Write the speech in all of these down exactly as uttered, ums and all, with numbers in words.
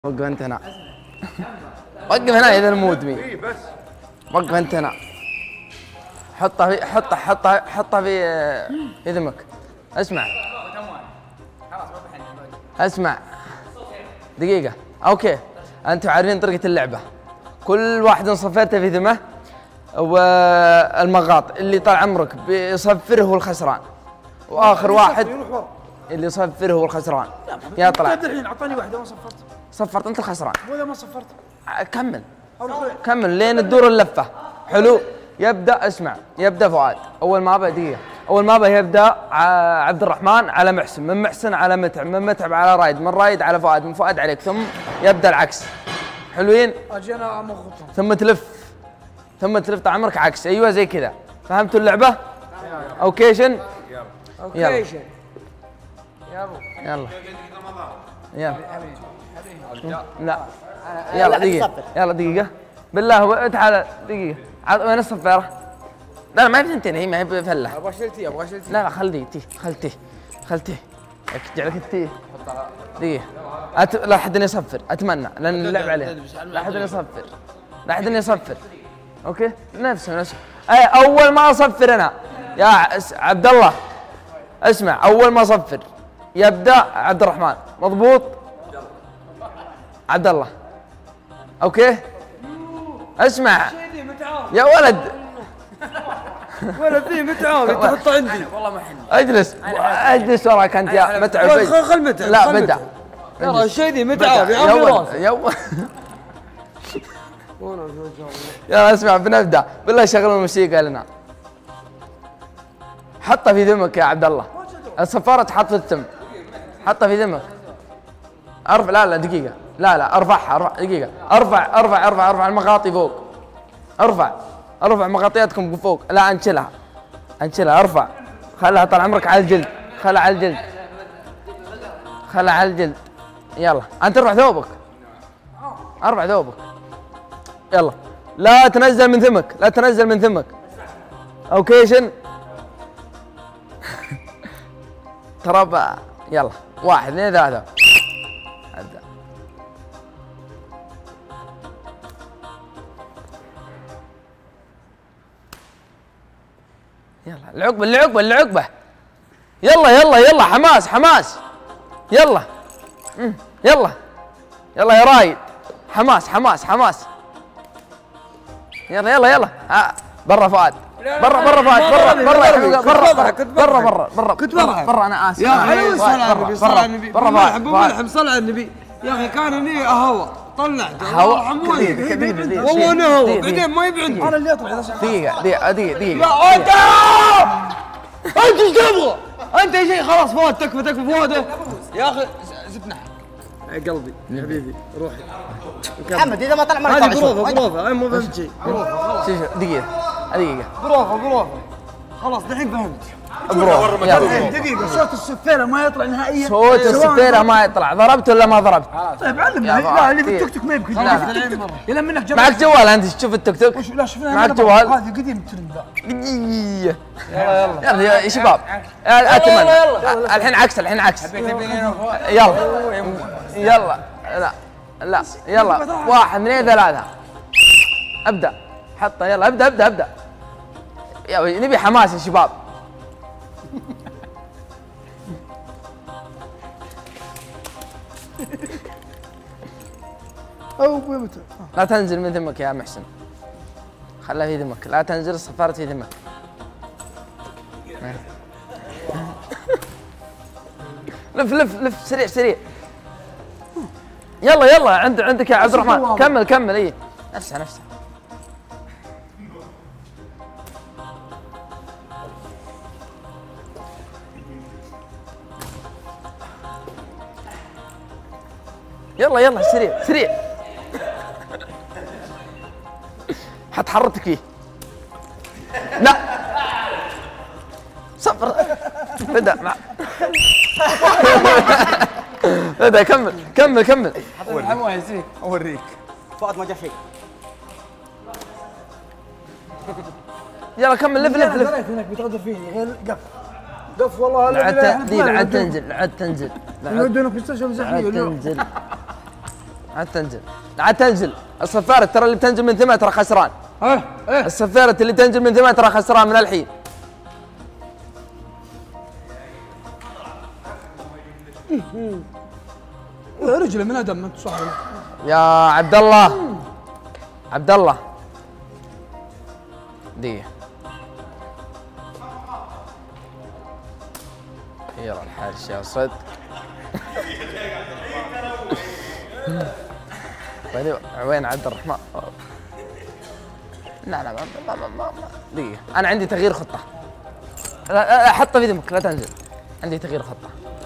وقف انت هنا. وقف هنا اذا المود مي. وقف انت هنا. حطها في حطها حطها حطها في في ذمك. اسمع. اسمع. دقيقة. اوكي. انتم عارفين طريقة اللعبة. كل واحد صفرته في ذمه والمغاط اللي طال عمرك بيصفره هو الخسران. واخر واحد اللي يصفره هو الخسران. يطلع. الحين اعطاني واحدة ما صفرت. صفرت انت الخسران. ولا ما صفرت. كمل كمل لين تدور اللفه. حلو. يبدا اسمع. يبدا فؤاد اول ما دقيقه. اول ما يبدا عبد الرحمن على محسن، من محسن على متعب، من متعب على رايد، من رايد على فؤاد، من فؤاد عليك، ثم يبدا العكس. حلوين. اجي انا امغطهم ثم تلف ثم تلف طال عمرك عكس. ايوه زي كذا. فهمتوا اللعبه؟ اوكيشن. اوكيشن يلا يلا يلا لا يلا دقيقة. يلا دقيقة بالله تعال دقيقة. وين الصفارة؟ لا لا ما هي بثنتين، هي ما هي بفلة. ابغى شلتي ابغى شلتي. لا لا خل تي خل تي خل تي جعلك التي. دقيقة. أت... لا حد يصفر اتمنى لان اللعب عليه. لا حد يصفر لا حد يصفر. اوكي نفسه نفسه. اي اول ما اصفر انا يا عبد الله اسمع. اول ما اصفر يبدا عبد الرحمن. مضبوط عبد الله. اوكي اسمع يا ولد. ولد ذي متعاون تحطه عندي. والله ما حن. اجلس اجلس وراك انت يا متعب. خل خل متعب. لا بدا ترى الشيء ذي متعب يا عمي راسك. يلا اسمع بنبدا بالله. شغل الموسيقى لنا. حطها في ذمك يا عبد الله. الصفارة تحط في الثم. حطها في ذمك. ارفع. لا لا دقيقة. لا لا ارفعها. ارفع دقيقة. ارفع ارفع ارفع ارفع المغاطي فوق. ارفع ارفع مغاطياتكم فوق. لا انشلها انشلها. ارفع. خلها طال عمرك على الجلد. خلها على الجلد. خلها على الجلد. يلا انت ارفع ثوبك. ارفع ثوبك. يلا لا تنزل من ثمك. لا تنزل من ثمك. اوكيشن. ترى بقى. يلا واحد اثنين ثلاثة. ابدا. يلا العقبة العقبة العقبة. يلا يلا يلا حماس حماس. يلا يلا يلا يا رايد. حماس حماس حماس. يلا يلا يلا. برا فؤاد. برا برا فؤاد. برا برا برا برا برا برا كنت برا برا. انا اسف يا اخي صل على النبي صل على النبي. برا ملحم ملحم صل على النبي يا اخي. كان هني هوا طلعت هوا والله انا هوا بعدين ما يبعد. انا اللي اطلع. دقيقة دقيقة دقيقة دقيقة. لا انت انت ايش تبغى؟ انت يا شيخ خلاص فؤاد تكفى تكفى فؤاد يا اخي. زدنا قلبي يا حبيبي روحي. محمد اذا ما طلع مرة هذه بروفة بروفة. انا مو فهمت شيء. شوف دقيقة دقيقة. بروفة بروفة خلاص دحين فهمت. بروفة يلا. دقيقة صوت السفيرة ما يطلع نهائيا. صوت السفيرة ما يطلع. ضربت ولا ما ضربت؟ طيب علمنا. لا اللي في التوك توك ما يبكي. يلا منك جرب. معك جوال انت تشوف التوك توك؟ لا شوفنا معك جوال؟ هذه قديم الترند ذا. يلا يلا يلا يا شباب. اتمنى الحين عكس الحين عكس. يلا يلا لا لا يلا واحد اثنين ثلاثة. ابدا. حطه يلا ابدا ابدا ابدا. يا نبي حماس يا شباب. او متى. لا تنزل من ذمك يا محسن. خلها في ذمك. لا تنزل الصفارة في ذمك. لف لف لف سريع سريع. يلا يلا عند عندك يا عبد الرحمن. كمل كمل. اي نفسها نفسها. يلا يلا سريع سريع. حتحرتك فيه. لا صفر. بدا مع بدا. كمل كمل كمل. اوريك فؤاد ما جا شيء. يلا كمل لف لف لف. هناك بيتغدر فيني قف قف والله. لعد لعد تنزل لعد تنزل. يودونك مستشفى مزحليه تنزل. لا تنزل لا تنزل الصفارة ترى اللي بتنزل من ثمانية ترى خسران. ايه ايه الصفارة اللي تنزل من ثمانية ترى خسران من الحين. رجله من ادم انت صح. يا عبد الله عبد الله دقيقة خير الحارس يا صدق. بعدين وين عبد الرحمن؟ لا لا ما ما ما ما دقيقة أنا عندي تغيير خطة. لا لا حطه في دمك لا تنزل. عندي تغيير خطة.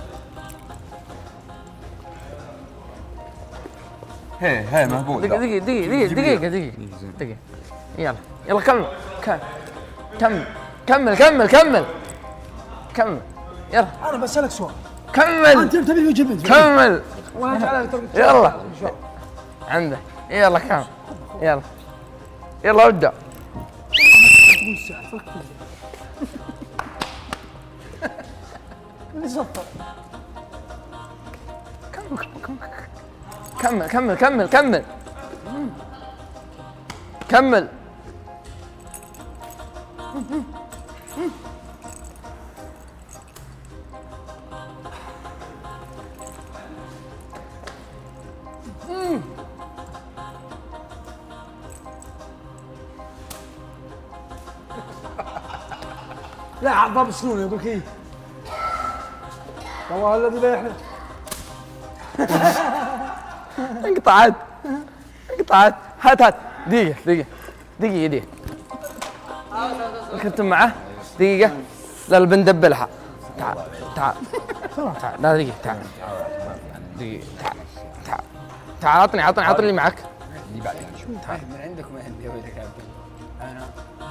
هي هي مهبول. دقيقة دقيقة دقيقة دقيقة دقيقة دقيقة يلا يلا كمل كمل كمل كمل كمل كمل يلا. انا بسالك سؤال. كمل انت تبي جبت كمل والله يلا عنده يلا كمل يلا يلا ابدأ. اللي صفر كمل كمل كمل كمل كمل لا عضب سنون يا بكي والله الذي لا يحلف. انقطعت انقطعت هات هات دقيقة دقيقة دقيقة دقيقة كنتم معه دقيقة لا لا بندبلها. تعال تعال تعال لا دقيقة تعال دقيقة تعال تعال تعال عطني عطني عطني اللي معك. تعال من عندك ومن عندي ولك يا عبد الله. انا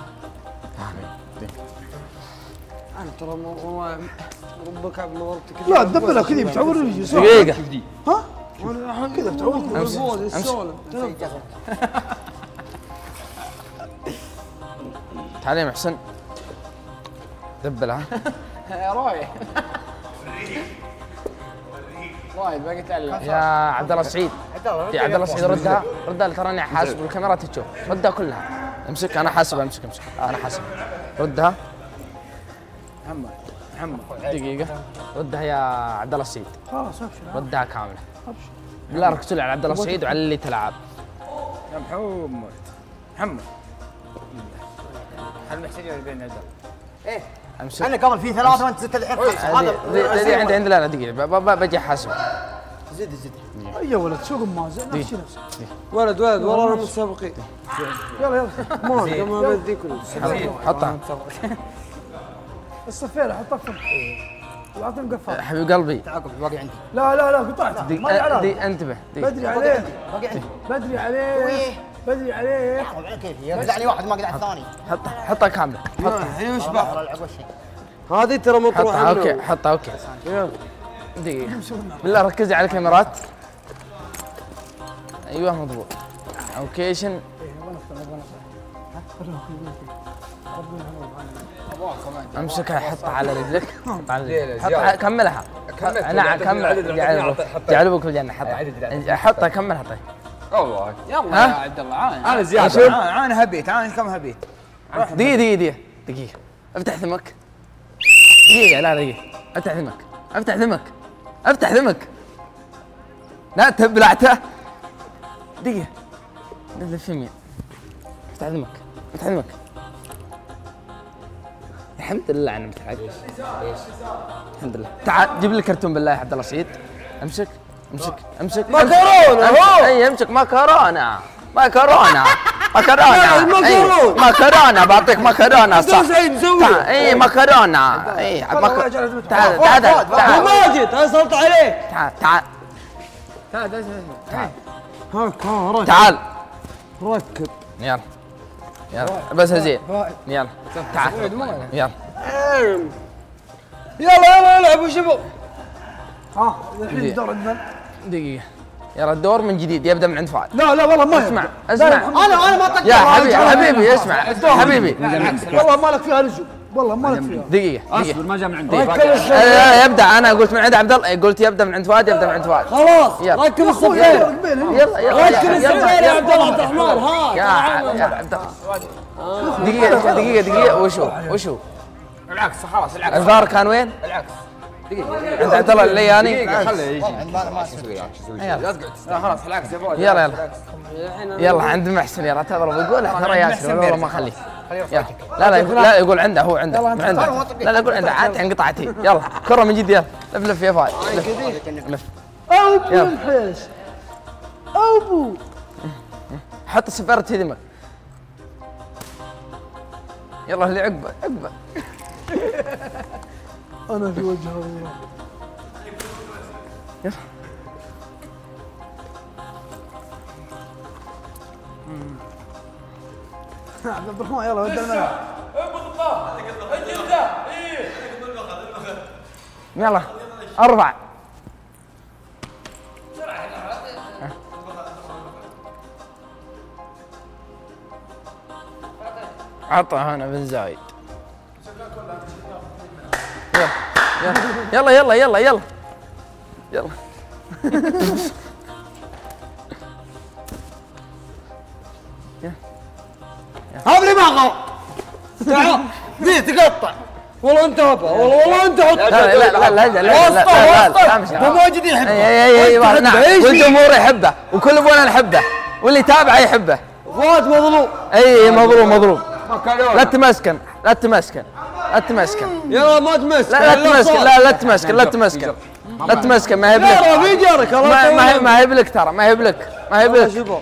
انا ترى والله ربك عبد الله كذا. لا تدبلها كذا بتعور الرجل. دقيقة ها؟ كذا بتعور امسك تعال يا محسن دبلها. يا رايح رايح باقي تعلم يا عبد الله السعيد يا عبد الله السعيد ردها ردها تراني حاسب والكاميرا تشوف ردها كلها. امسك انا حاسب امسك امسك انا حاسب ردها. محمد محمد دقيقة ردها يا عبد الله السعيد خلاص ابشر ردها كاملة. ابشر بالله ركزوا لي على عبد الله السعيد وعلى اللي تلعب. يا محمد محمد هل محتاج بين هذا؟ ايه امسك انا قبل في ثلاثه وانت زدت الحين خمسه. هذه هذه عندي عندي لا لا دقيقة ب- ب- بجي حاسب. زد زد يا ولد سوق مازن نفسي نفسي. ولد ولد ورانا متسابقين. يلا يلا ما كما بدي كله حطها الصفيره حطها في واعطيهم قفاز. حبيب قلبي تعاقب باقي عندي. لا لا لا قطعت دي ما لي علاقه. دي انتبه دي بدري عليه باقي عندي. بدري عليه بدري عليه. على كيفي يقدعني واحد ما قدع الثاني. حطها حطها كاملة حطها الحين وش بحر العب وش هذه ترى مطروحه. حطها اوكي حطها اوكي دقيقة بالله ركزي على الكاميرات. ايوه مضبوط اوكيشن. امسكها حطها على رجلك حطها على رجلك حطها كملها. نعم كمل جعلوا بك الجنة حطها حطها كمل حطها. والله يلا يا عبد الله عان انا زياده. عان هبيت عان كم هبيت. دقيقة دقيقة دقيقة دقيقة افتح ثمك. دقيقة لا دقيقة افتح ثمك افتح ثمك افتح ثمك لا تبلعته. دقيقة لف يمين افتح ثمك افتح ثمك. الحمد لله انا متعب. الحمد لله تعال جيب لي كرتون بالله يا عبد الله سعيد. امسك امسك امسك مكرونة هو. اي امسك مكرونة مكرونة مكرونة المكرونة. مكرونة بعطيك مكرونة صح. سعيد سوي. اي مكرونة اي تعال تعال تعال ماجد اصلت عليك. تعال تعال تعال تعال هاك ها ركب تعال ركب. يلا يلا بس زين يلا تعال يلا يلا يلا العبوا شباب. ها الحين الدور عندنا. دقيقة يلا الدور من جديد يبدأ من عند فؤاد. لا لا والله ما اسمع يبدأ. اسمع انا انا ما طقت يا حبيبي حبيبي اسمع حبيبي والله ما لك فيها رجل والله ما فيها. دقيقة اصبر ما جاء من عندي. دقيقة يبدأ أنا قلت من عند عبد الله قلت يبدأ من عند فؤاد يبدأ من عند فؤاد. خلاص يلا. ركب السفينة. يلا يلا ركب السفينة يا عبد الله عبد الرحمن. ها يا يا عبد الله. دقيقة دقيقة دقيقة وشو وشو؟ العكس خلاص العكس. الفار كان وين؟ العكس. عند عبد الله اللياني. دقيقة خليه يجي. لا خلاص العكس يا فؤاد. يلا يلا يلا عند محسن يلا تضرب يقول ترى ياسر والله ما اخليه. يلا لا لا يقول لا يقول عنده هو عنده من عنده لا لا يقول عنده عاد انقطعتي يلا كرة من جد يلا لف لف يا فؤاد لف لف او بو الحيش او بو حط السفارة تهدمك يلا اللي عقبه عقبه انا في وجه الله. يلا عبد الرحمن يلا ودي الملعب. يلا اربع عطى هنا بن زايد يلا يلا يلا يلا يلا هذا ما غلط. تعال ذي تقطع والله انت هبه والله والله انت حط. لا لا لا لا لا لا لا مو واجد يحبه. اي اي اي نعم والجمهور يحبه وكل ابونا نحبه واللي يتابعه يحبه. فؤاد مظلوم. اي مظلوم مظلوم. لا تمسكن لا تمسكن لا تمسكن يلا ما تمسك. لا لا تمسكن لا لا تمسكن لا تمسكن لا تمسكن ما هي بلك. في جارك ما ما هي ما هي بلك ترى ما هي بلك ما هي بلك.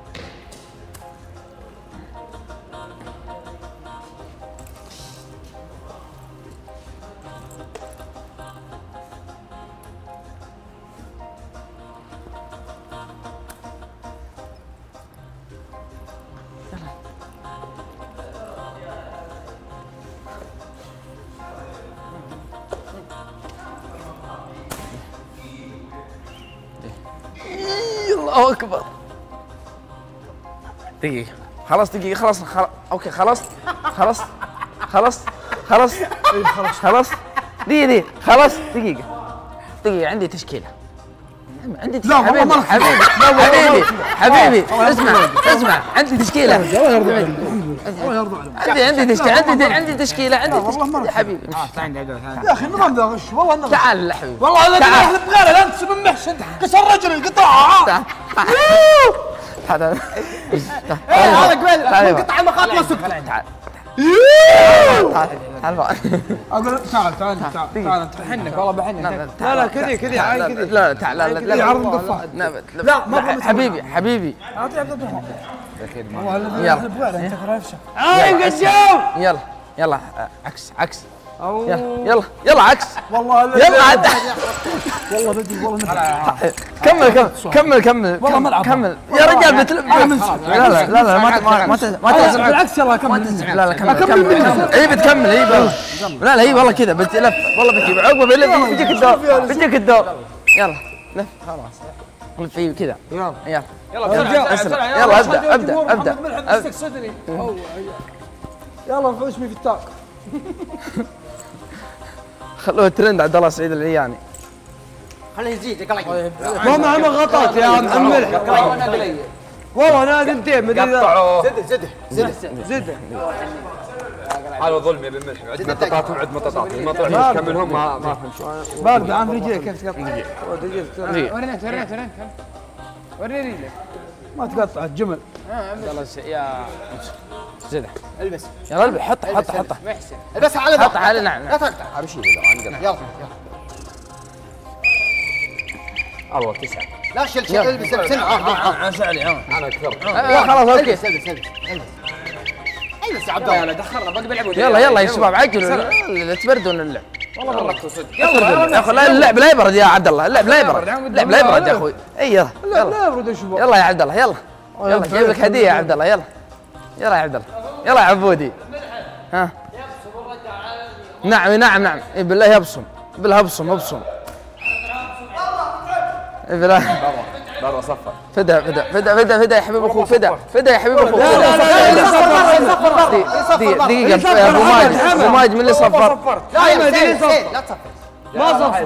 الله اكبر. دقيقة خلاص دقيقة خلاص خلاص اوكي خلصت خلصت خلصت خلصت خلصت دقيقة دقيقة خلاص دقيقة دقيقة عندي تشكيلة عندي تشكيلة حبيبي حبيبي حبيبي حبيبي اسمع اسمع عندي تشكيلة عندي عندي تشكيلة عندي عندي تشكيلة عندي تشكيلة حبيبي يا اخي النظام ذا غش والله النظام. تعال حبيبي والله هذا احنا بغيره لا انت من محسن كسر رجل القطاع. تعال هذا هذا قبل قطع المخاط ما سكت. تعال تعال تعال اقول تعال تعال تعال بحنك والله بحنك. لا لا كذي كذي عين كذي. لا تعال لا لا لا عرض مقفل. لا ما حبيبي حبيبي اعطي عبد الرحمن. يلا انت كرفشه. عين قشام يلا يلا عكس عكس يلا يلا يلا عكس والله يلا عد والله بدي والله كمل كمل كمل كمل والله ملعب. كمل يا رجال بتلف لا لا لا لا ما ما ما ما تنزل بالعكس يلا كمل. لا لا كمل كمل اي بتكمل اي لا لا هي والله كذا بتلف والله بتجيب عقبه بيلف بيجيك الدور بيجيك الدور يلا لف خلاص لف فيه كذا يلا يلا يلا اسرع يلا ابدا ابدا ابدا مسك صدري. يلا نفوز اسمي في التاك. خلوه ترند عبد الله سعيد العياني. خليه يزيد يقلق. ما معه غلطات يا عم ملح. والله نادي انتين مدري قطعوا. زده زده زده. هذا ظلم يا بن ملحم. عد مطاطات وعد مطاطات المطاطات كملهم ما ما فهمت. بارد عن رجليك كيف تقطع. دقيقة ورينك ورينك ورينك وريني رجلك. ما تقطع الجمل. يلا يا زده البس يلا البس حط حط حط محسن. البسها على حط على نعم لا تقطع. ابشر له يلا الله تسعه. لا شيل شيل البس البس ها ها عن شعري ها انا كثرت. خلاص اوكي البس البس البس البس يا عبد الله. يلا دخلنا باقي بيلعبوا. يلا يلا يا شباب عجلوا لا تبردون اللعب. والله بركتوا صدق. يلا يا اخي اللعب لا يبرد يا عبد الله اللعب لا يبرد اللعب لا يبرد يا اخوي اي يلا لا لا يبرد يا شباب. يلا يا عبد الله يلا يلا جايب لك هديه يا عبد الله يلا يلا يا عبد الله يلا يا عبودي ها نعم نعم نعم اي بالله يبصم بالله ابصم ابصم اي بالله برا صفر. فدا فدا فدا فدا فدا يا حبيب اخوك فدا فدا يا حبيب اخوك. لا لا لا دقيقة يا ابو ماجد ابو ماجد من اللي صفر؟ لا لا لا تصفر. ما صفر.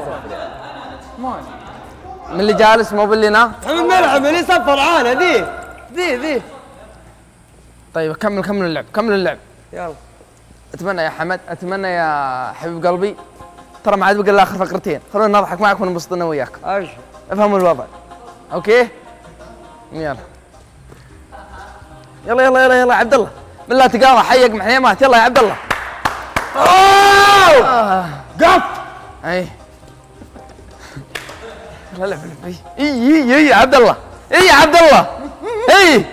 من اللي جالس مو باللي هنا؟ حمد ملحم اللي صفر عانى ذي ذي ذي. طيب كمل كمل اللعب كمل اللعب. يلا. اتمنى يا حمد اتمنى يا حبيب قلبي ترى ما عاد بقى الا اخر فقرتين، خلونا نضحك معك وننبسط انا وياك. ابشر. افهموا الوضع. اوكي؟ يلا. يلا يلا يلا يلا يا عبد الله. بالله تقاضى حيق محيمات يلا يا عبد الله. اوه! قف. اي. يلا لعب لعب اي اي اي يا عبد الله. اي يا عبد الله. اي.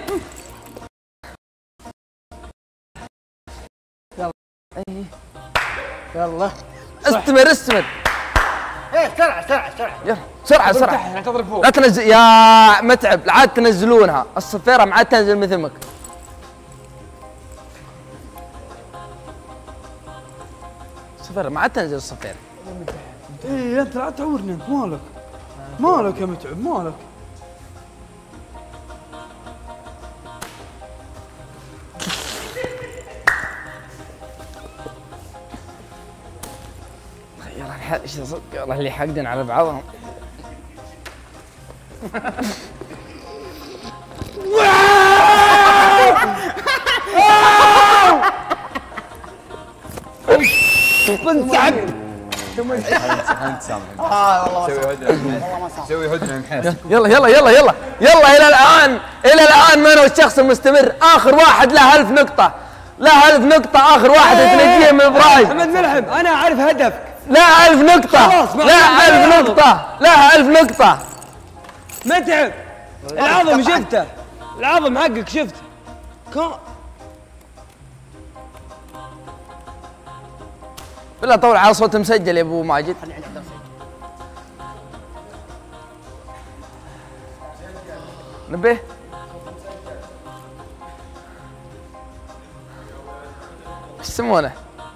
يلا. اي. يلا. استمر استمر. ايه سرعه سرعه سرعه. يلا بسرعة بسرعة. لا تنزل يا متعب لا عاد تنزلونها، الصفيرة ما عاد تنزل مثلك. الصفيرة ما عاد تنزل الصفيرة. ايه انت لا تعورني انت مالك؟ مالك يا متعب مالك؟ يلا الحق ايش صدق والله اللي حاقدين على بعضهم. بنسحب. انت سامح. اه والله ما سوي هدنه سوي هدنه محيس. يلا يلا يلا يلا يلا الى الان الى الان من هو الشخص المستمر؟ اخر واحد له ألف نقطة، له ألف نقطة، اخر واحد تنجيه من ابراهيم. حمد ملحم انا اعرف هدفك. لا ألف نقطة. خلاص، ما لا عندنا ألف عوض. نقطة. لا ألف نقطة. متعب. العظم شفته. العظم حقك شفته. كم بالله طول على صوت مسجل يا ابو ماجد. نبه ايش يسمونه؟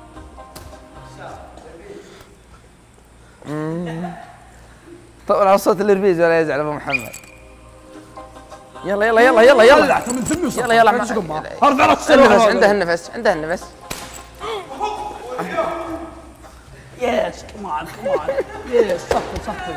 طول على صوت الاربيز ولا يزعل ابو محمد. يلا يلا يلا يلا يلا يلا يلا ارفع راسك. النفس عنده النفس عنده النفس. يس كمان كمان يس صفر صفر.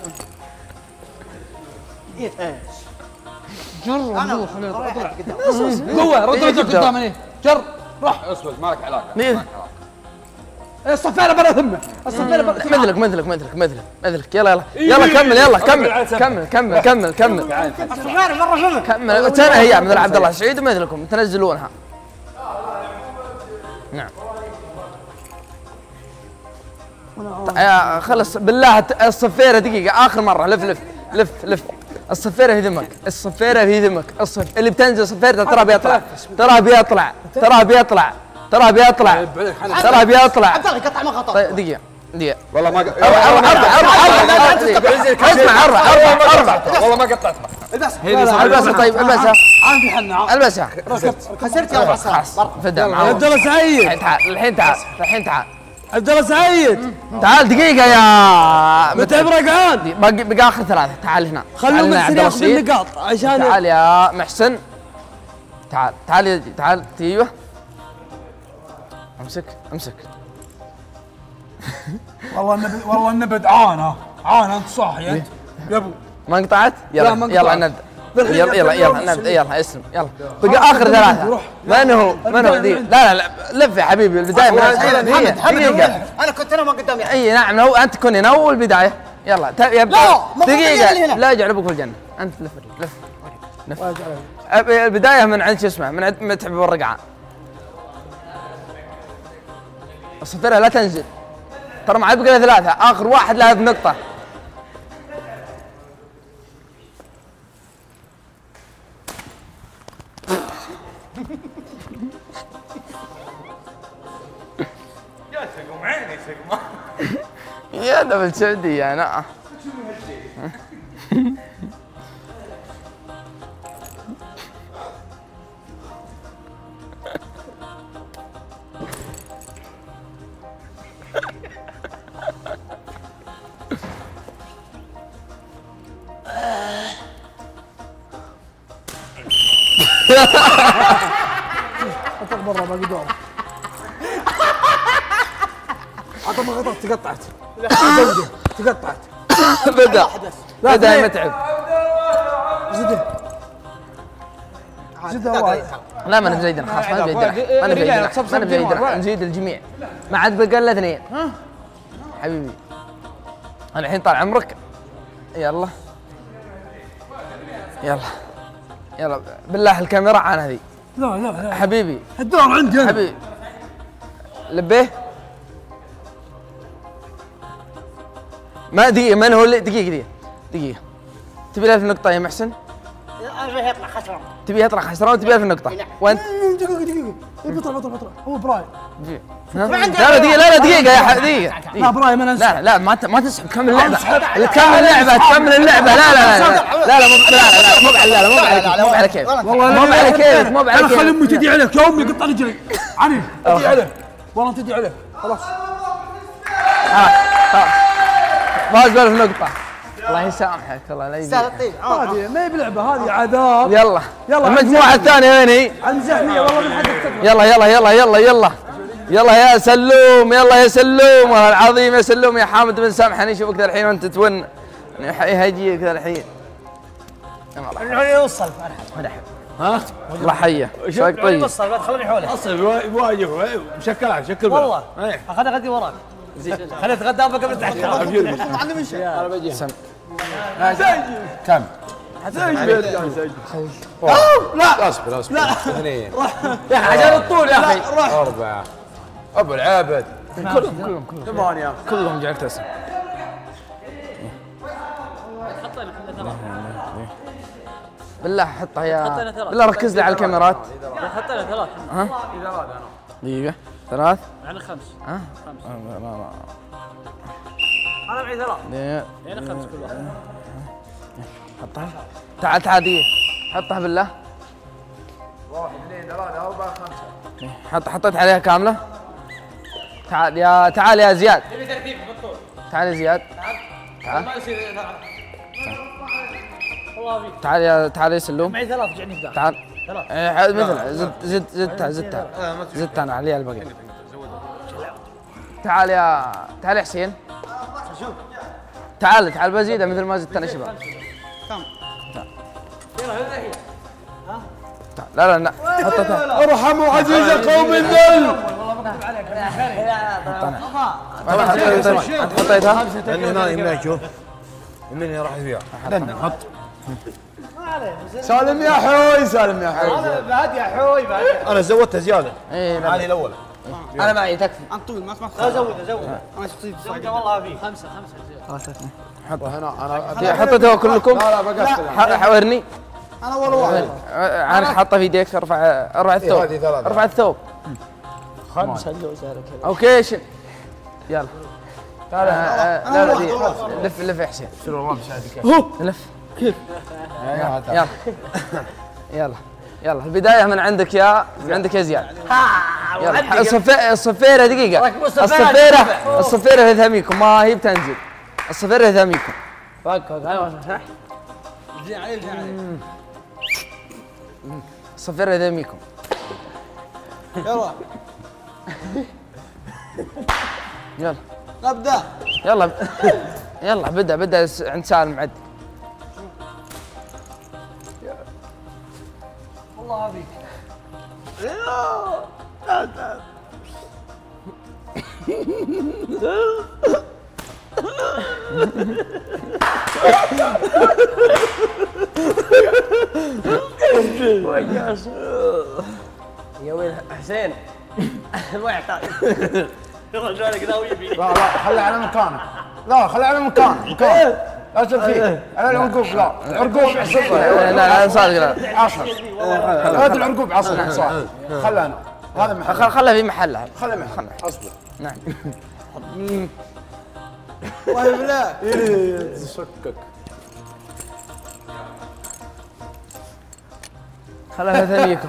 يس جرب روح اطلع قوه رد رجلك قدام ايه جر روح اسود مالك علاقه. مين؟ الصفيره برا ثمه الصفيره برا مثلك مثلك مثلك مثلك مثلك يلا يلا يلا كمل يلا كمل كمل كمل كمل كمل الصفيره مره شنو؟ كمل سنة هي مثل عبد الله سعيد ومثلكم تنزلونها. نعم. يا خلص بالله الصفيرة دقيقة آخر مرة لف لف لف لف الصفيرة في ذمك الصفيرة في ذمك الصف اللي بتنزل صفيرة ترى بيطلع ترى بيطلع ترى بيطلع ترى بيطلع ترى بيطلع. عبد الله قطع ما خطا. طيب دقيقة دقيقة والله ما أربع أربع أربع أربع اسمع أربع أربع أربع والله ما قطعت. البسها البسها طيب البسها عندي حنا البسها خسرت يا خلاص فدا عبد الله سعيد. تعال الحين تعال الحين تعال عبد الله سعيد. تعال دقيقة يا متعب رقعان. باقي باقي آخر ثلاثة تعال هنا خلوا المحسن ياخذ النقاط عشان تعال يا محسن تعال تعال يا- تعال ايوه امسك امسك والله النبي والله النبي عانى عانى انت صاحي انت يا ابو ما انقطعت؟ لا، يلا ما يلا انقطعت. نبدا بالحين يلا يلا يلا، يلا يلا، نبدا يلا اسلم يلا باقي اخر ثلاثة روح. من هو من هو دي لا لا لا لف يا حبيبي البداية من محمد دقيقة محمد دقيقة انا كنت انا ما قدامي. اي نعم هو انت كوني هنا اول بداية يلا ت- يبدا لا، المفروض اللي دقيقة هنا. لا يجعل ابوك في الجنة انت لف لف لف أب- البداية من عند شو اسمه من عند متعب والرقعة. الصفيرة لا تنزل ترى ما عاد بقى ثلاثة آخر واحد له بنقطة. يا سقم عيني سقم. يا دبل سعودي أنا اطلع برا باقي دور. عطى ما غلطت تقطعت. تقطعت. بدا بدا متعب. زده. زده وايد. لا ما نزيد خلاص ما نبي ما نبي ما نبي نزيد الجميع ما عاد بقى الا اثنين. حبيبي انا الحين طال عمرك. يلا يلا يلا بالله الكاميرا عن هذه. لا لا لا حبيبي الدور عندي أنا. حبيبي لبيه ما دقيقة من هو اللي دقيقة دقيقة دقيقة تبي له في النقطة يا محسن؟ انا راح يطلع خسران. تبي يطلع خسران وتبي له في النقطة وانت؟ دقيقة دقيقة بطل بطل بطل هو برايم. لا لا دقيقة لا لا دقيقة يا حبيبي دقيقة لا برايم انا لا لا ما ما تسحب تكمل اللعبة تكمل اللعبة تكمل اللعبة لا لا لا لا لا مو لا لا مو على لا مو على كيف مو على كيف مو على كيف مو على انا كيف خلي امي تدي عليك يا امي قطع رجلي عني تدي عليه والله تدي عليه خلاص. فاز بال في النقطة الله يسامحك الله لا يجزيك. هذه ما هي بلعبة هذه عذاب. يلا يلا المجموعة الثانية وين هي؟ عن زحمية والله من حدك تكبر. يلا يلا يلا يلا يلا يلا يا سلوم يلا يا سلوم والله العظيم يا سلوم يا حامد بن سامحني اشوفك ذا الحين وانت تون يهجيك ذا الحين. يوصل ها؟ الله حيه شوي طيب يوصل خليني حوله. اصل واجب مشكل على شكل والله اخذ غدي وراك. خليت اتغدى قبل التحكيم. ما عندي من شيء. انا بجي سم كم؟ لا اصبر اصبر اثنين يا اخي عشان الطول يا اخي اربعه ابو العابد كلهم كلهم كلهم ثمانيه كلهم جعلت اسم بالله حطها يا بالله ركز لي على الكاميرات. حطينا ثلاث ها دقيقة ثلاث يعني خمس ها خمس لا لا انا معي ثلاث دقيقة. يعني خمس كل واحد. حطها تعال تعال دقيقة حطها بالله. واحد اثنين ثلاثه اربعه خمسه حط حطيت عليها كاملة. تعال يا تعال يا زياد تبي ترتيب بالطول. تعال يا زياد تعال ما يصير ثلاث. والله ابيك تعال يا تعال يا سلوم معي ثلاث جعني ثلاث. تعال ثلاث. إيه، مثل زد زد زدتها زدتها زدتها انا عليها الباقي. تعال يا تعال يا حسين تعال تعال بزيدها مثل ما زدت انا شباب. تعال لا لا لا حطها ارحموا عزيز قوم الذل. انت حطيتها هنا هنا شوف مني راح فيها حط سالم يا حوي سالم يا حوي. بعد يا حوي بعد. انا زودتها زياده ايه لا. علي الاول انا معي تكفي انت طويل ما اسمع. لا زود زود. انا شخصيتي زوجة والله ابيك. خمسة خمسة حطها هنا انا حطيتها كلكم. لا لا بقفل ح- حورني انا ولا واحد. عنك حاطه في يديك ارفع ارفع الثوب هذه ثلاثة. ارفع الثوب خمسة جوزها كذا. اوكي شن يلا تعال لا لا دي. لف لف يا حسين لف كيف يلا يلا يلا البدايه من عندك يا من عندك يا زياد. يلا الصفيره الصفيره دقيقه الصفيره الصفيره في ثميكم ما هي بتنزل الصفيره في ثميكم. فك فك ايوه صح. الصفيره في ثميكم. يلا يلا نبدا. يلا يلا بدا بدا عند سالم عد. والله ابيك. يا ويل حسين ما يحتاج. يلا جالك ذا ويبي. لا لا خلي على مكانه لا خلي على مكان مكان لا تشوف فيه على العرقوب لا العرقوب عصر لا لا صادق لا عصر هذا العرقوب عصر صح خلي انا هذا محل خل- خلها في محلها. خلي محل اصبر نعم والله بالله. شكك خلها في ثميكم.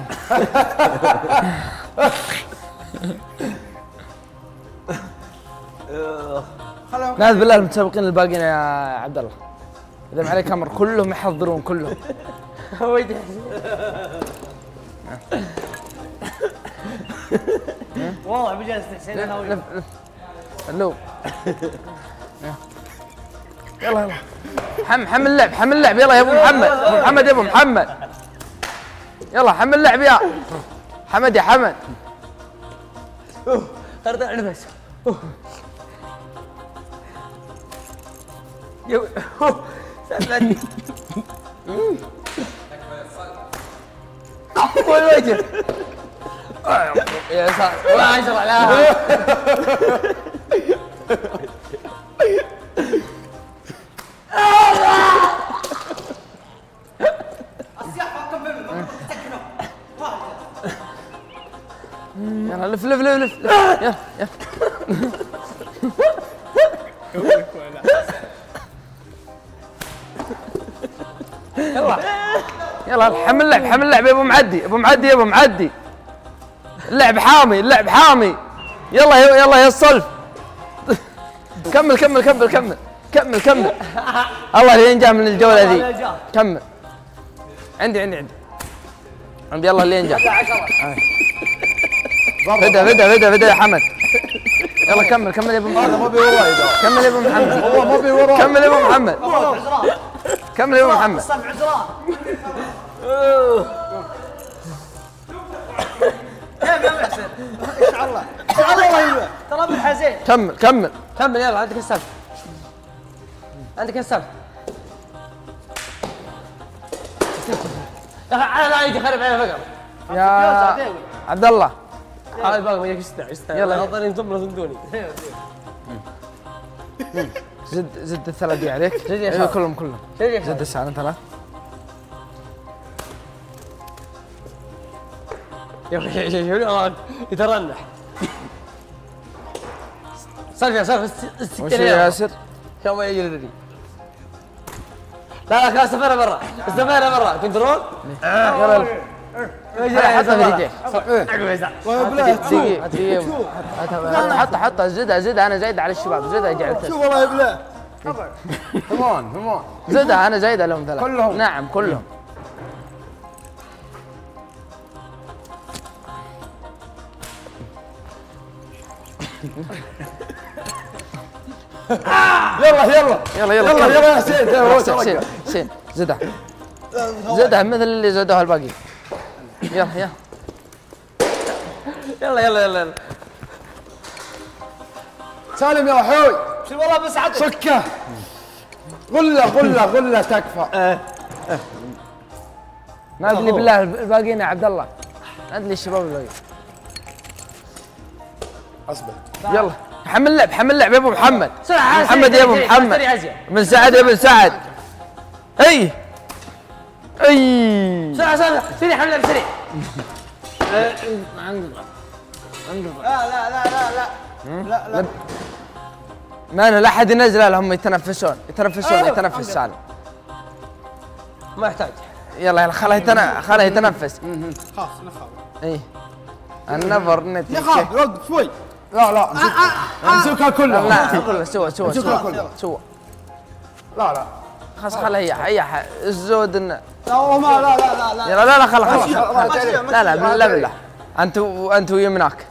ناس بالله المتسابقين الباقيين يا عبد الله اذا ما عليك امر كلهم يحضرون كلهم ويدي واضح بجلسة حسين انا لف لف اللوب يلا يلا حم حمل اللعب حمل اللعب يلا يا ابو محمد ابو محمد يا ابو محمد يلا حمل اللعب يا حمد يا حمد طرد نفس يو سلمني والوجه يا ساتر ما اشرح لها يلا لف لف لف لف يلا يلا يلا يلا حمل اللعب حمل اللعب يا ابو معدي ابو معدي يا ابو معدي اللعب حامي اللعب حامي يلا يلا يا الصلف كمل كمل كمل كمل كمل كمل الله اللي ينجح من الجوله ذي كمل عندي عندي عندي عندي يلا اللي ينجح بدا بدا بدا بدا يا حمد يلا كمل كمل يا ابو محمد هذا ما بي وراي ده كمل يا ابو محمد هو ما بي وراي كمل يا ابو محمد كمل يا ابو محمد صف عذران كيف يا محسن؟ ان شاء الله ان شاء الله ترى ابو حزين كمل كمل كمل يلا عندك السبت عندك السبت يا اخي على لا يجي خرب عليه فقر يا عبد الله هاي باقي وياك يستع يستع يلا. نظرين ثم صندوني زد زد الثلاث دي عليك زد يا ايوه شباب. كلهم كلهم زد الساعة ثلاث يا اخي شنو يترنح سالفه سالفه وش الستين يا ياسر؟ كم يجري لا لا كان سفيرة برا السفيرة برا كنترول يلا يلا حطها في رجليك دقيقة دقيقة حطها حطها زدها زدها انا زايدة على الشباب زدها جعلتها شوف والله يبلاه ثمان ثمان زدها انا زايدة لهم ثلاث كلهم؟ نعم كلهم يلا يلا يلا يلا يلا يلا يا حسين حسين حسين حسين زدها زدها مثل اللي زادوها الباقي يلا يلا يلا يلا يلا يلا سالم يا حوي شو والله بس عدل فكه غله غله غله تكفى نادي لي بالله الباقيين يا عبد الله نادي لي الشباب الباقيين اصبر يلا حمل لعب حمل لعب يا ابو محمد سرعة محمد يا ابو محمد بن سعد يا بن سعد اي اي سرعة سرعة سريع حملة بسريع لا لا لا لا لا لا لا ما أنا لا احد ينزل لهم يتنفسون يتنفسون يتنفس سالم ما يحتاج يلا يلا خله يتنفس خله يتنفس خلاص نخاف اي النفر نتي نخاف وقف شوي لا لا نسوقها كلها لا كله سوا سوا سوا سوا لا لا خلاص خله يح يح الزود إنه لا والله ما لا لا لا لا يلا لا لا خله خله ماشية، لا لا بالله بالله انت انت ويمناك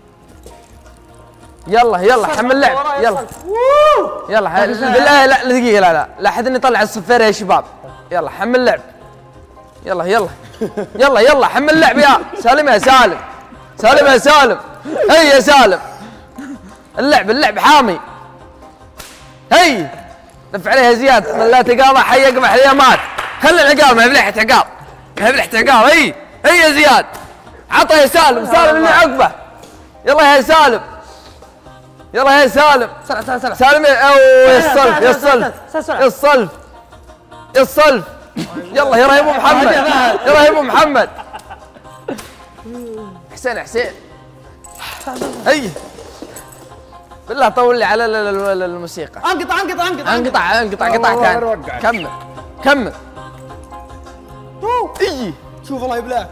يلا يلا حمل لعب يلا يلا ح- بالله لا دقيقة لا لا لا احد يطلع الصفيرة يا شباب يلا حمل لعب يلا يلا يلا يلا حمل لعب يا سالم يا سالم سالم يا سالم هي يا سالم اللعب اللعب حامي هي دفع عليها زياد من لا تقاضى حي يقبح لي مات خلي العقاب ما هي بلحة عقاب ما هي بلحة عقاب هي هي يا زياد عطى يا سالم سالم اللي عقبه يلا يا سالم يلا يا سالم سرعة سرعة سرعة سالم يا أوه يا الصلف يا الصلف يا الصلف يا الصلف يلا يلا يا ابو محمد يلا يا ابو محمد حسين حسين هي بالله طول لي على ال- ال- ال- الموسيقى انقطع انقطع انقطع انقطع انقطع قطع الله ثاني يوقعك. كمل كمل اي شوف الله يبلاك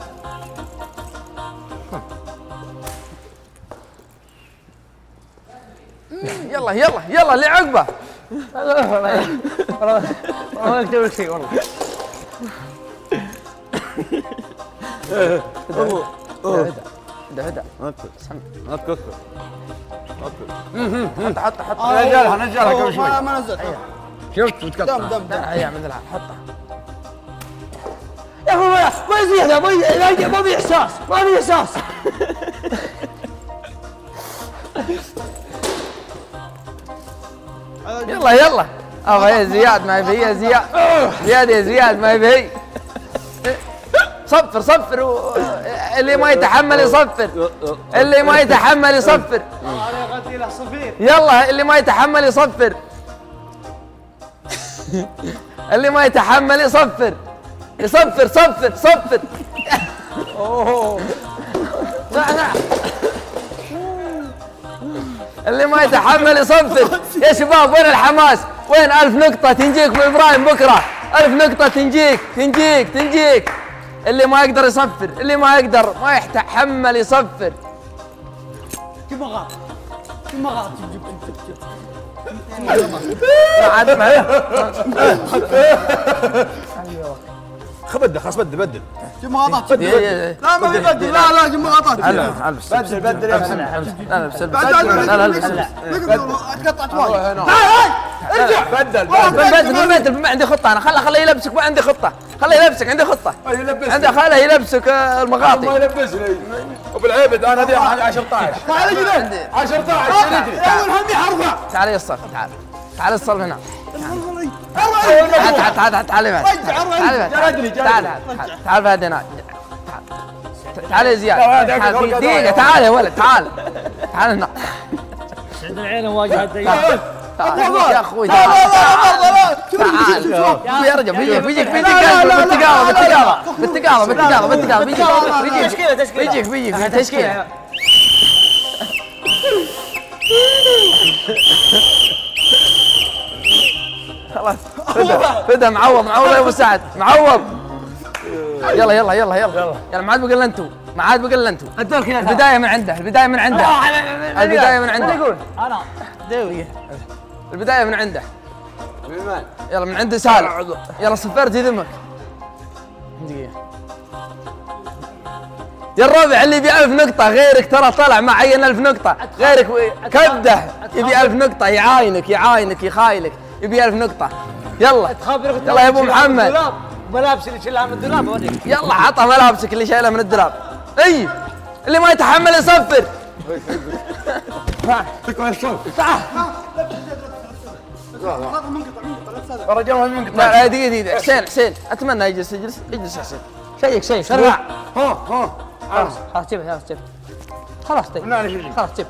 يلا يلا يلا اللي عقبه ما اكتب لك شيء والله هدا هدا لا تكثر حط حط حط نزلها نزلها قبل شوي. ما ما نزلت. شفت وتقطع. دم دم دم. لا هي مثلها حطها. يا اخي ما ما يصير ذا، ما ما في احساس، ما في احساس. يلا يلا ابا يا زياد ما يبي، يا زياد زياد يا زياد ما يبي. صفر صفر و... اللي ما يتحمل يصفر، اللي ما يتحمل يصفر. انا غادي له صفير. يلا اللي ما يتحمل يصفر، اللي ما يتحمل يصفر يصفر صفر صفر. اوه لا لا اللي ما يتحمل يصفر. يا شباب وين الحماس؟ وين ألف نقطة تنجيك من إبراهيم بكرة؟ ألف نقطة تنجيك تنجيك تنجيك. اللي ما يقدر يصفر، اللي ما يقدر ما يتحمل يصفر. كيف ما غلط؟ كيف ما غلط؟ ما عاد خبده خلاص بدل بدل. شو ما غطت. لا ما في بدل. لا لا شو ما غطت. البس بدل بدل يا لا لا البس البس بعد لا لا البس تقطعت وايد. ارجع بدل بدل بدل ما عندي خطة أنا. خله خله يلبسك، ما عندي خطة. خله يلبسك، عندي خطة. عندي خله يلبسك المغاطي. ما يلبسني وبالعيبد انا هذه عشرة عشر. تعال جنب. عشرة عشر. اول همي حرفه. تعال يا الصف، تعال تعال الصف هنا. تعال تعال تعال تعال هنا. تعال تعال تعال تعال بعد هنا. تعال يا زياد. دقيقة تعال يا ولد تعال. تعال هنا. سعد العين واجه الديان. يا اخوي تعال تعال يا رجل بيجيك بيجيك بيجيك بالتقاضى بالتقاضى بالتقاضى بالتقاضى بالتقاضى بيجيك تشكيلة تشكيلة بيجيك بيجيك تشكيلة. خلاص فدا فدا معوض معوض يا ابو سعد معوض. يلا يلا يلا يلا يلا ما عاد بقى الا انتم، ما عاد بقى الا انتم. البداية من عنده، البداية من عنده، البداية من عنده. انا دوري البداية من عنده. يلا من عند سالم. يلا صفرت يذمك. دقيقة يا الربع اللي يبي ألف نقطة غيرك ترى طلع ما عين ألف نقطة غيرك كبده يبي ألف نقطة يعاينك يعاينك يخايلك يبي ألف نقطة. يلا يلا يا ابو محمد. ملابس اللي شيلها من الدولاب اوريك. يلا عطها ملابسك اللي شايلها من الدولاب. اي اللي ما يتحمل يصفر. تعال رجال منقطع. لا لا دقيقة دقيقة حسين حسين اتمنى يجلس يجلس يجلس حسين. شيك شيك ارفع. ها ها خلاص خلاص جيبها خلاص جيبها خلاص طيب خلاص جيب.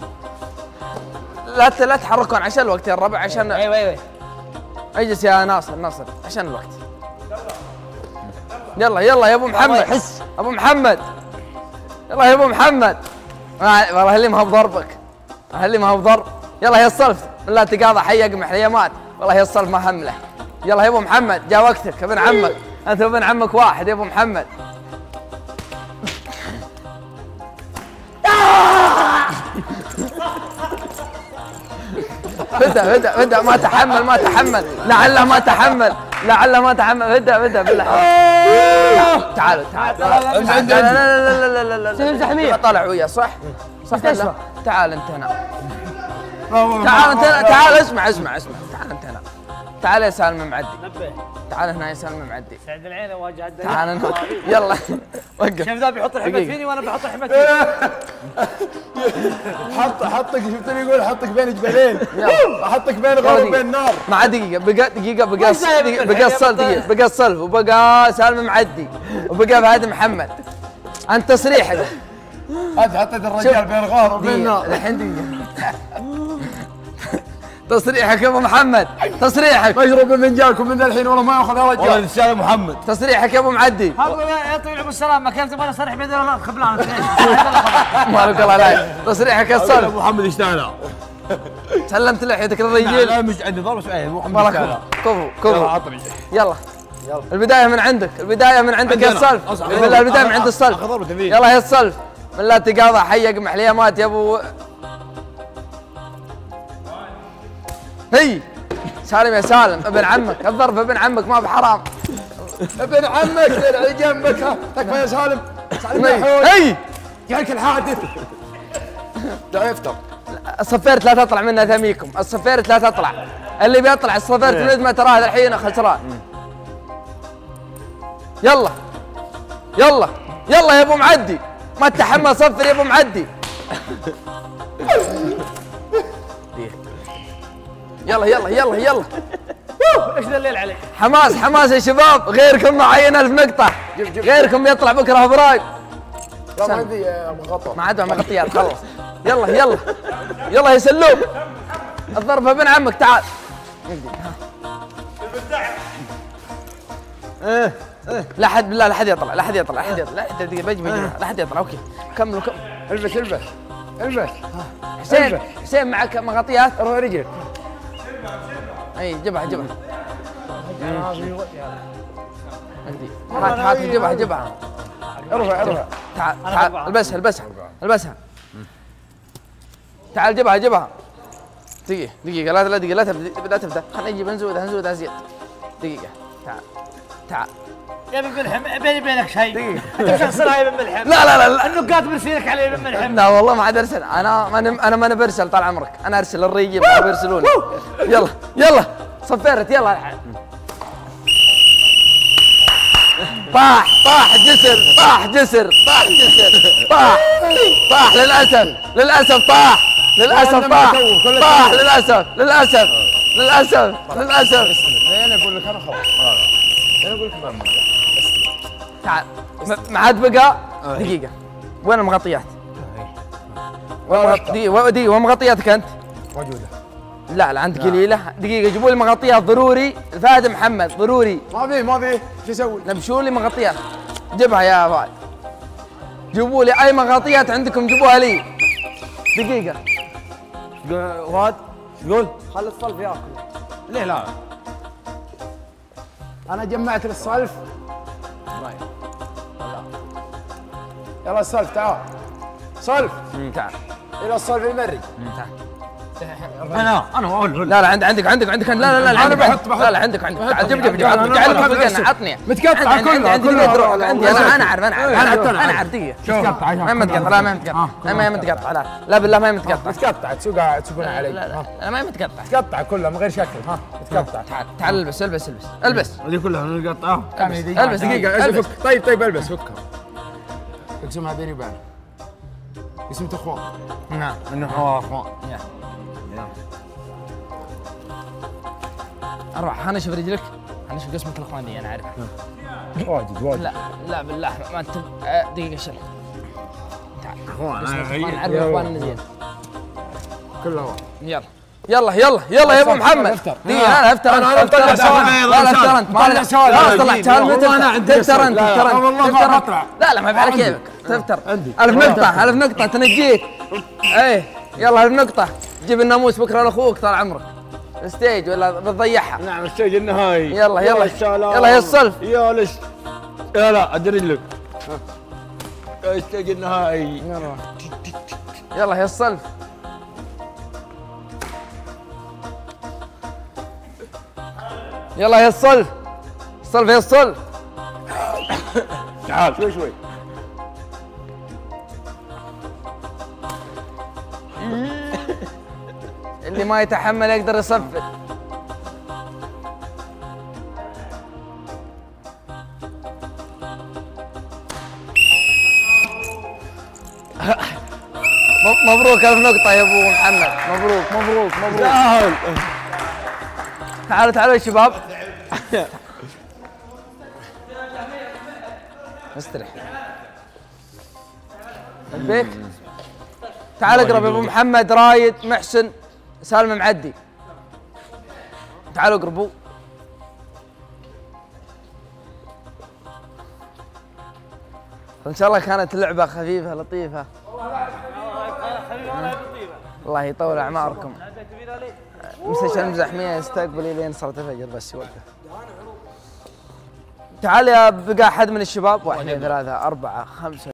لا لا تحركون عشان الوقت يا الربع عشان ايوه ايوه اجلس يا ناصر ناصر عشان الوقت. يلا يلا يا ابو محمد حس ابو محمد. يلا يا ابو محمد. والله اللي ما هو بضربك، اللي ما هو بضرب. يلا يا الصلف بالله تقاضى حي اقمح يا مات. والله يا الصلف ما همله. يلا يا ابو محمد جاء وقتك ابن عمك، انت وابن عمك واحد يا ابو محمد. بدا بدا بدا ما تحمل ما تحمل لعله ما تحمل لعله ما تحمل. بدا بدا بالله. تعالوا تعالوا لا لا لا لا لا سلم زحمية طالع وياه صح؟ صح ولا؟ تعال انت هنا. تعال انت هنا تعال اسمع اسمع اسمع تعال انت هنا. تعال يا سالم معدي. تعال هنا يا سالم معدي. سعد العين واجه الدنيا. تعال هنا يلا وقف. شوف ذا بيحط الحبة فيني وانا بحط الحبة فيني. حط حطك شفتني يقول حطك بين جبلين. احطك بين غار وبين نار. مع دقيقة بقى دقيقة بقى بقى الصلف دقيقة بقى الصلف وبقى سالم معدي وبقى فهد محمد. انت تصريحك هذا حطيت الرجال بين غار وبين نار. الحين دقيقة تصريحك يا ابو محمد تصريحك. مشروب من جاكم من الحين والله ما ياخذ يا رجال. والله الرجال محمد. تصريحك يا ابو معدي. يا طويل ابو السلام ما كان تبغى اصرح بيدي ولا خبلان اثنين. مالك الله عليك. تصريحك يا الصلف. ابو محمد اشتغل. سلمت لحيتك للرجال. لا مش عندي ضرب سؤال ابو محمد اشتغل. كفو كفو يلا البداية من عندك البداية من عندك يا الصلف. بالله البداية من عند الصلف. يلا يا الصلف من لا تقاضى حي اقمح لي مات يا ابو. هي سالم يا سالم ابن عمك الضرب ابن عمك ما بحرام. ابن عمك اللي جنبك ها تكفى يا سالم سالم يا حول اي جاك الحادث لا يفطر الصفيرة لا تطلع منها ثميكم، الصفيرة لا تطلع، اللي بيطلع الصفيرة الندمة تراه الحين خسران. يلا يلا يلا يا ابو معدي، ما تتحمل صفر يا ابو معدي. يلا يلا يلا يلا ايش ذا الليل عليك؟ حماس حماس يا شباب، غيركم معين ألف مقطع، غيركم يطلع بكره براي. لا ما عندي مغطى ما عاد مغطيات خلص. يلا يلا يلا يا سلوم، الضربة ابن عمك تعال. ايه ايه لا حد بالله لا حد يطلع لا حد يطلع لا حد يطلع لا حد بيجي بيجي لا حد يطلع. اوكي كملوا كملوا. البس البس البس حسين حسين معك مغطيات؟ روح رجلك. اي جبها جبها. هات هات جبها جبها. ارفع ارفع. تعال تعال البسها البسها البسها. تعال جبها جبها. دقيقة دقيقة لا لا دقيقة لا تبدا لا تبدا، خلينا نجيب نزودها نزودها زيادة. دقيقة تعال تعال. يا ابن ملحم بيني وبينك شيء. دقيقة انت شخصنها يا ابن ملحم. لا لا لا لا النقاط برسلك علي يا ابن ملحم. لا والله ما عاد ارسل، انا ما انا ما انا برسل طال عمرك، انا ارسل الريجي ما بيرسلوني. يلا يلا صفرت يلا. طاح طاح جسر طاح جسر طاح جسر طاح طاح للاسف للاسف طاح للاسف طاح طاح للاسف للاسف للاسف للاسف. انا اقول لك انا خلاص انا اقول لك ما تعال ما عاد بقى دقيقة. وين المغطيات؟ وين دقيقة دقيقة وين مغطياتك انت؟ موجوده. لا لا عندك قليلة. دقيقة جيبوا لي مغطيات ضروري، فهد محمد ضروري. ما في ما في شو اسوي؟ نبشوا لي مغطيات. جيبها يا فهد. جيبوا لي اي مغطيات عندكم جيبوها لي. دقيقة. فهد ايش تقول؟ خلي الصلب ياكل. ليه لا؟ انا جمعت الصلف. يلا الصلف تعال. صلف تعال الى الصلف المري. تعال. انا انا اقول لا لا عندك عندك عندك عندك لا لا لا أنا بحط- بحط. لا لا عندك عندك تعال جيب جيب جيب أنا- أنا- تعال أنا- فوقنا عطني متقطعة عندي- كلها- عندي كلها. متروح. لا، عندي لا، انا لا. انا اعرف انا أنا اعرف حتى أنا انا عارف. اعرف دقيقة متقطعة عشان ما هي متقطعة لا ما هي متقطعة لا ما هي متقطعة لا لا بالله ما هي متقطعة. متقطعة تسوقها تسوقونها لا علي. لا لا ما هي متقطعة. متقطعة كلها من غير شكل ها متقطعة. تعال تعال البس البس البس البس هذه كلها متقطعة. البس دقيقة البس. فك. طيب طيب البس فكها. اقسمها بيني وبينك. اسم اخوان. نعم انه اخوان. اروح خلنا نشوف رجلك خلنا نشوف قسمة الاخوان دي انا عارف. واجد واجد. لا لا بالله ما انت آه، دقيقة شل. تعال اخوان قسمة انا الاخوان غير. عارف اخواننا زين. كلها واحد. يلا يلا يلا يلا يا ابو محمد. افتر. دقيقة انا افتر انت أنا افتر بطلع انت. سؤال. لا لا افتر انت ما طلع سؤال. لا طلع سؤال متى والله أنا عندي تفتر انت لا، تفتر انت والله ما تفتر أنت. بطلع. لا لا ما على عندي. كيفك تفتر. عندي. ألف نقطة ألف نقطة تنجيك. ايه يلا ألف نقطة. جيب الناموس بكرة لاخوك طال عمرك. ستيج ولا بتضيعها. نعم الستيج النهائي. يلا يلا السلام. يلا يا الصلف. يا لس. يا لا ادري لك. الستيج النهائي. يلا يلا يا الصلف. يلا يا الصلف. الصلف يا الصلف. تعال شوي شوي. اللي ما يتحمل يقدر يصفر. مبروك ألف نقطة يا أبو محمد. مبروك مبروك مبروك. تعالوا تعالوا يا شباب. استرح. البيك. تعال اقرب يا ابو محمد رايد محسن سالم معدي. تعالوا اقربوا. ان شاء الله كانت اللعبة خفيفة لطيفة. الله يطول اعماركم. مستشفى المزاحمية يستقبل لين صلاة الفجر بس يوقف. تعال يا بقى احد من الشباب. واحد اثنين ثلاثة أربعة خمسة